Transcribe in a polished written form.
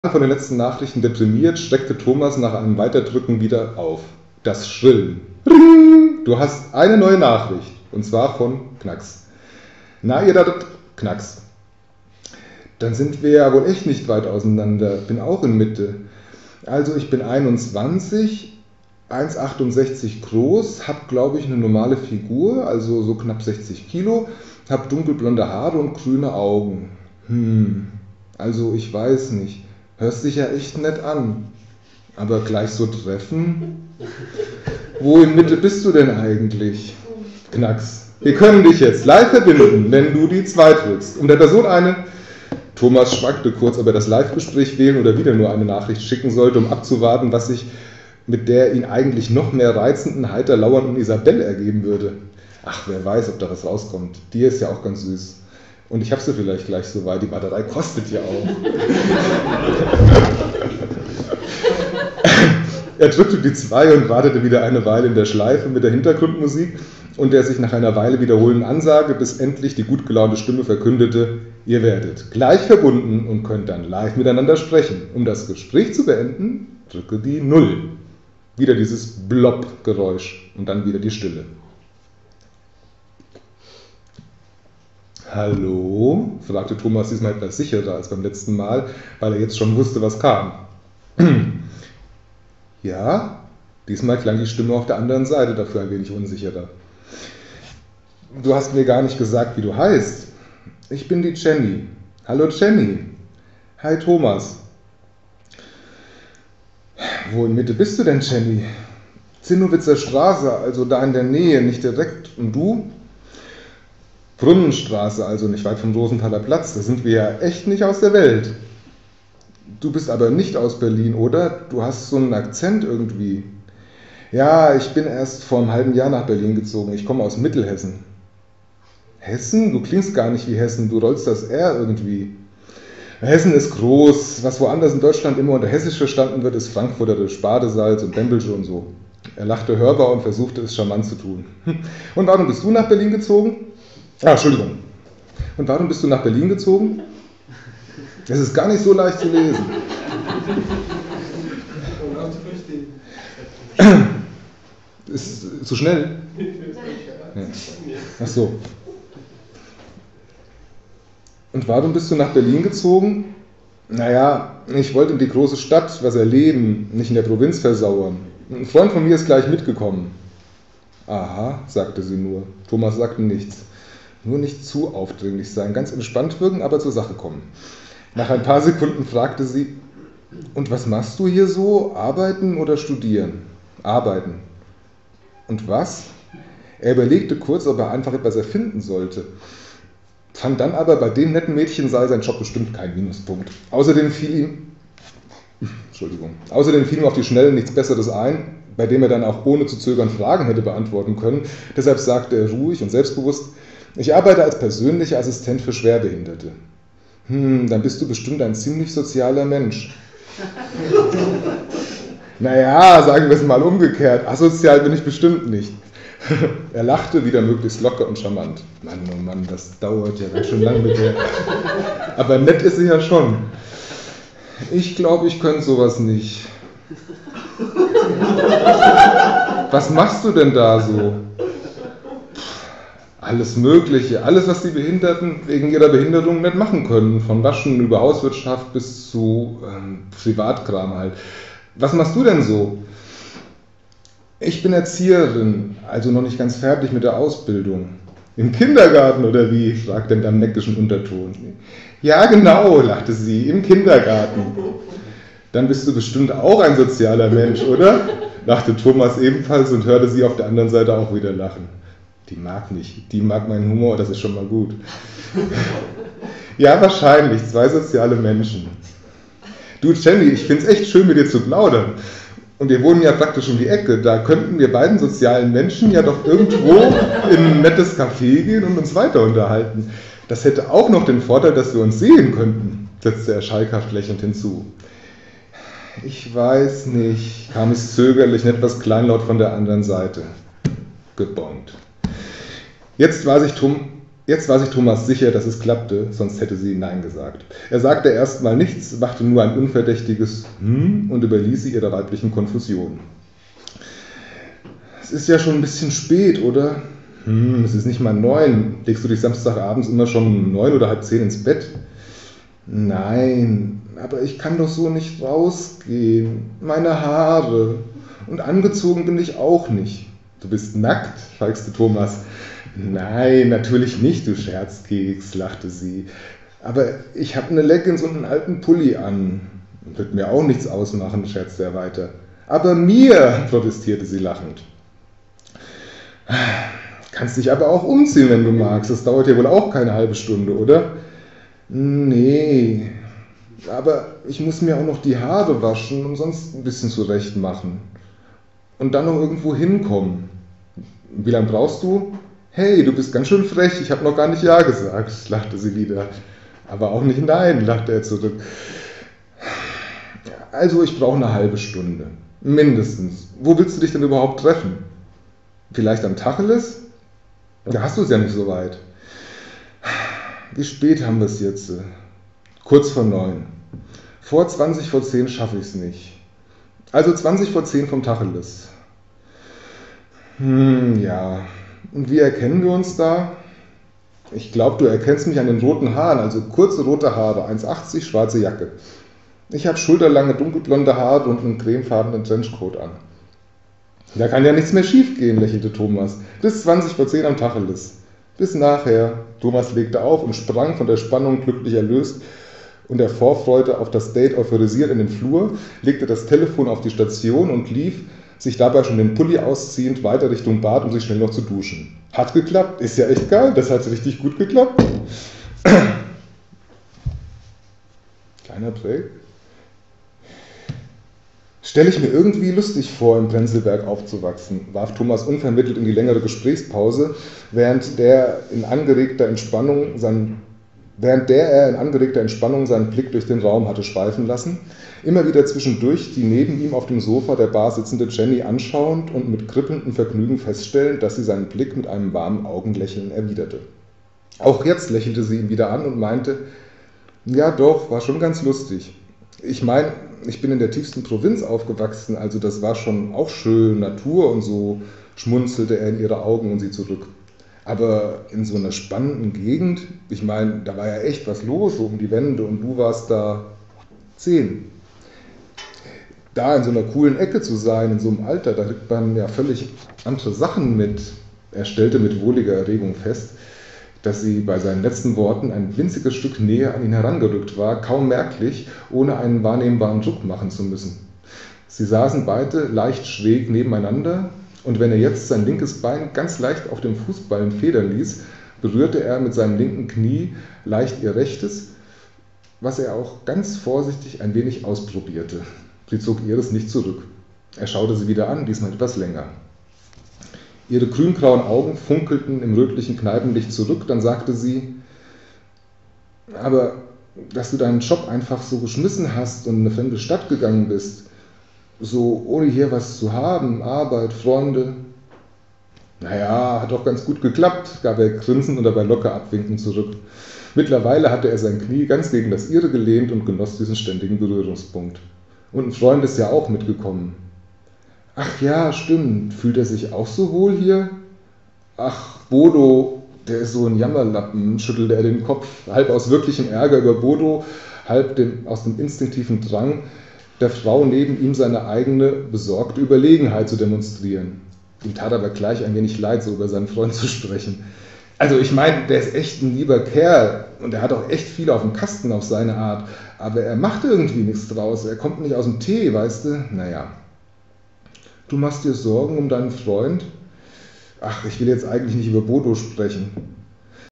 von den letzten Nachrichten deprimiert, schreckte Thomas nach einem Weiterdrücken wieder auf. Das Schrillen. Ring! Du hast eine neue Nachricht. Und zwar von Knacks. Na, ihr da, Knacks. Dann sind wir ja wohl echt nicht weit auseinander. Bin auch in Mitte. Also ich bin 21, 1,68 groß, hab glaube ich eine normale Figur, also so knapp 60 Kilo, hab dunkelblonde Haare und grüne Augen. Also ich weiß nicht. Hörst dich ja echt nett an. Aber gleich so treffen? Wo in Mitte bist du denn eigentlich? Knacks. Wir können dich jetzt live verbinden, wenn du die 2 drückst. Um der Person eine... Thomas schwankte kurz, ob er das Live-Gespräch wählen oder wieder nur eine Nachricht schicken sollte, um abzuwarten, was sich mit der ihn eigentlich noch mehr reizenden, heiter lauernden Isabelle ergeben würde. Ach, wer weiß, ob da was rauskommt. Die ist ja auch ganz süß. Und ich habe sie vielleicht gleich so weit, die Batterei kostet ja auch. Er drückte die 2 und wartete wieder eine Weile in der Schleife mit der Hintergrundmusik und der sich nach einer Weile wiederholenden Ansage, bis endlich die gut gelaunte Stimme verkündete, ihr werdet gleich verbunden und könnt dann live miteinander sprechen. Um das Gespräch zu beenden, drücke die 0. Wieder dieses Blob-Geräusch und dann wieder die Stille. Hallo? Fragte Thomas diesmal etwas sicherer als beim letzten Mal, weil er jetzt schon wusste, was kam. Ja, diesmal klang die Stimme auf der anderen Seite dafür ein wenig unsicherer. Du hast mir gar nicht gesagt, wie du heißt. Ich bin die Jenny. Hallo Jenny. Hi Thomas. Wo in Mitte bist du denn, Jenny? Zinnowitzer Straße, also da in der Nähe, nicht direkt. Und du? Brunnenstraße, also nicht weit vom Rosenthaler Platz. Da sind wir ja echt nicht aus der Welt. Du bist aber nicht aus Berlin, oder? Du hast so einen Akzent irgendwie. Ja, ich bin erst vor einem halben Jahr nach Berlin gezogen. Ich komme aus Mittelhessen. Hessen? Du klingst gar nicht wie Hessen. Du rollst das R irgendwie. Hessen ist groß. Was woanders in Deutschland immer unter Hessisch verstanden wird, ist Frankfurterisch, Badesalz und Bembelsche und so. Er lachte hörbar und versuchte es charmant zu tun. Und warum bist du nach Berlin gezogen? Ah, Entschuldigung. Und warum bist du nach Berlin gezogen? Es ist gar nicht so leicht zu lesen. Ist zu schnell? Ja. Ach so. Und warum bist du nach Berlin gezogen? Naja, ich wollte in die große Stadt was erleben, nicht in der Provinz versauern. Ein Freund von mir ist gleich mitgekommen. Aha, sagte sie nur. Thomas sagte nichts. Nur nicht zu aufdringlich sein, ganz entspannt wirken, aber zur Sache kommen. Nach ein paar Sekunden fragte sie, und was machst du hier so? Arbeiten oder studieren? Arbeiten. Und was? Er überlegte kurz, ob er einfach etwas erfinden sollte. Fand dann aber, bei dem netten Mädchen sei sein Job bestimmt kein Minuspunkt. Außerdem fiel ihm auf die Schnelle nichts Besseres ein, bei dem er dann auch ohne zu zögern Fragen hätte beantworten können. Deshalb sagte er ruhig und selbstbewusst, ich arbeite als persönlicher Assistent für Schwerbehinderte. Dann bist du bestimmt ein ziemlich sozialer Mensch. Naja, sagen wir es mal umgekehrt, asozial bin ich bestimmt nicht. Er lachte wieder möglichst locker und charmant. Mann, oh Mann, das dauert ja ganz schön lang mit der. Aber nett ist sie ja schon. Ich glaube, ich könnte sowas nicht. Was machst du denn da so? Alles Mögliche, alles, was die Behinderten wegen ihrer Behinderung nicht machen können. Von Waschen über Hauswirtschaft bis zu Privatkram halt. Was machst du denn so? Ich bin Erzieherin, also noch nicht ganz fertig mit der Ausbildung. Im Kindergarten oder wie? Fragte er mit einem neckischen Unterton. Ja, genau, lachte sie, im Kindergarten. Dann bist du bestimmt auch ein sozialer Mensch, oder? Lachte Thomas ebenfalls und hörte sie auf der anderen Seite auch wieder lachen. Die mag nicht, die mag meinen Humor, das ist schon mal gut. Ja, wahrscheinlich, 2 soziale Menschen. Du Jenny, ich find's echt schön mit dir zu plaudern. Und wir wohnen ja praktisch um die Ecke, da könnten wir beiden sozialen Menschen ja doch irgendwo in ein nettes Café gehen und uns weiter unterhalten. Das hätte auch noch den Vorteil, dass wir uns sehen könnten, setzte er schalkhaft lächelnd hinzu. Ich weiß nicht, kam es zögerlich und etwas kleinlaut von der anderen Seite. Gebongt. Jetzt war sich Jetzt war sich Thomas sicher, dass es klappte, sonst hätte sie Nein gesagt. Er sagte erst mal nichts, machte nur ein unverdächtiges und überließ sie ihrer weiblichen Konfusion. Es ist ja schon ein bisschen spät, oder? Es ist nicht mal 9. Legst du dich Samstagabends immer schon um 9 oder halb 10 ins Bett? Nein, aber ich kann doch so nicht rausgehen. Meine Haare. Und angezogen bin ich auch nicht. Du bist nackt, fragte Thomas. Nein, natürlich nicht, du Scherzkeks, lachte sie. Aber ich habe eine Leggings und einen alten Pulli an. Wird mir auch nichts ausmachen, scherzte er weiter. Aber mir, protestierte sie lachend. Kannst dich aber auch umziehen, wenn du magst. Das dauert ja wohl auch keine halbe Stunde, oder? Nee, aber ich muss mir auch noch die Haare waschen und sonst ein bisschen zurecht machen. Und dann noch irgendwo hinkommen. Wie lange brauchst du? Hey, du bist ganz schön frech, ich habe noch gar nicht Ja gesagt, lachte sie wieder. Aber auch nicht Nein, lachte er zurück. Also ich brauche eine halbe Stunde, mindestens. Wo willst du dich denn überhaupt treffen? Vielleicht am Tacheles? Da hast du es ja nicht so weit. Wie spät haben wir es jetzt? Kurz vor 9. Vor 20 vor 10 schaffe ich es nicht. Also 20 vor 10 vom Tacheles. Ja. Und wie erkennen wir uns da? Ich glaube, du erkennst mich an den roten Haaren, also kurze rote Haare, 1,80, schwarze Jacke. Ich habe schulterlange dunkelblonde Haare und einen cremefarbenen Trenchcoat an. Da kann ja nichts mehr schief gehen, lächelte Thomas. Bis 20 vor 10 am Tacheles. Bis nachher. Thomas legte auf und sprang von der Spannung glücklich erlöst und der Vorfreude auf das Date euphorisiert in den Flur, legte das Telefon auf die Station und lief, sich dabei schon den Pulli ausziehend, weiter Richtung Bad, um sich schnell noch zu duschen. Hat geklappt, ist ja echt geil, das hat richtig gut geklappt. Kleiner Break. Stelle ich mir irgendwie lustig vor, im Prenzlberg aufzuwachsen, warf Thomas unvermittelt in die längere Gesprächspause, während er in angeregter Entspannung seinen Blick durch den Raum hatte schweifen lassen, immer wieder zwischendurch die neben ihm auf dem Sofa der Bar sitzende Jenny anschauend und mit kribbelndem Vergnügen feststellend, dass sie seinen Blick mit einem warmen Augenlächeln erwiderte. Auch jetzt lächelte sie ihn wieder an und meinte, ja doch, war schon ganz lustig. Ich meine, ich bin in der tiefsten Provinz aufgewachsen, also das war schon auch schön, Natur und so, schmunzelte er in ihre Augen und sie zurück. Aber in so einer spannenden Gegend, ich meine, da war ja echt was los, so um die Wände und du warst da 10. Da in so einer coolen Ecke zu sein, in so einem Alter, da kriegt man ja völlig andere Sachen mit. Er stellte mit wohliger Erregung fest, dass sie bei seinen letzten Worten ein winziges Stück näher an ihn herangerückt war, kaum merklich, ohne einen wahrnehmbaren Druck machen zu müssen. Sie saßen beide leicht schräg nebeneinander und wenn er jetzt sein linkes Bein ganz leicht auf dem Fußballen federn ließ, berührte er mit seinem linken Knie leicht ihr rechtes, was er auch ganz vorsichtig ein wenig ausprobierte. Sie zog ihres nicht zurück. Er schaute sie wieder an, diesmal etwas länger. Ihre grüngrauen Augen funkelten im rötlichen Kneipenlicht zurück, dann sagte sie, aber dass du deinen Job einfach so geschmissen hast und in eine fremde Stadt gegangen bist, so ohne hier was zu haben, Arbeit, Freunde. Naja, hat doch ganz gut geklappt, gab er grinsend und dabei locker abwinkend zurück. Mittlerweile hatte er sein Knie ganz gegen das ihre gelehnt und genoss diesen ständigen Berührungspunkt. Und ein Freund ist ja auch mitgekommen. Ach ja, stimmt. Fühlt er sich auch so wohl hier? Ach, Bodo, der ist so ein Jammerlappen, schüttelte er den Kopf, halb aus wirklichem Ärger über Bodo, halb aus dem instinktiven Drang, der Frau neben ihm seine eigene besorgte Überlegenheit zu demonstrieren. Ihm tat aber gleich ein wenig leid, so über seinen Freund zu sprechen. Also ich meine, der ist echt ein lieber Kerl und er hat auch echt viel auf dem Kasten auf seine Art, aber er macht irgendwie nichts draus, er kommt nicht aus dem Tee, weißt du? Naja. Du machst dir Sorgen um deinen Freund? Ach, ich will jetzt eigentlich nicht über Bodo sprechen.